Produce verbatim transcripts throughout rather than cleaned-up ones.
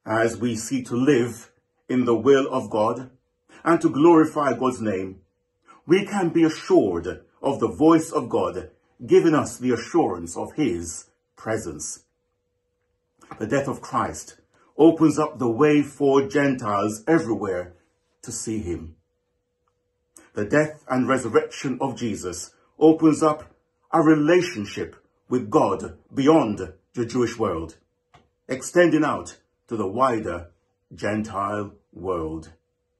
as we seek to live in the will of God and to glorify God's name, we can be assured of the voice of God, giving us the assurance of his presence. The death of Christ opens up the way for Gentiles everywhere to see him. The death and resurrection of Jesus opens up a relationship with God beyond the Jewish world, extending out to the wider Gentile world.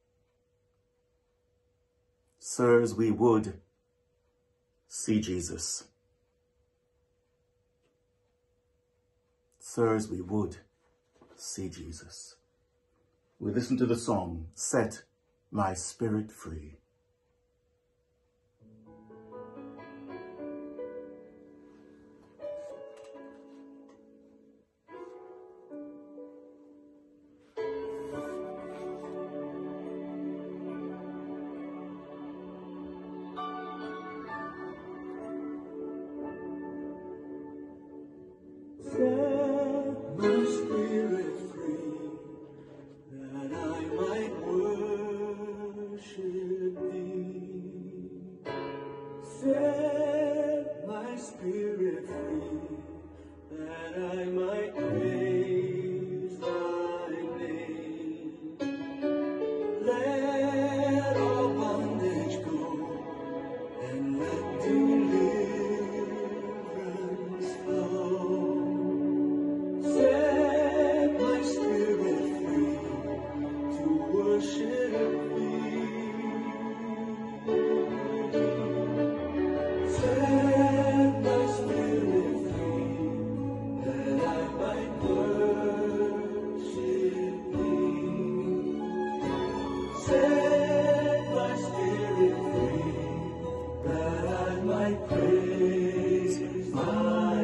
Sirs, we would see Jesus. Sirs, we would see Jesus. We listen to the song, Set My Spirit Free. Praise my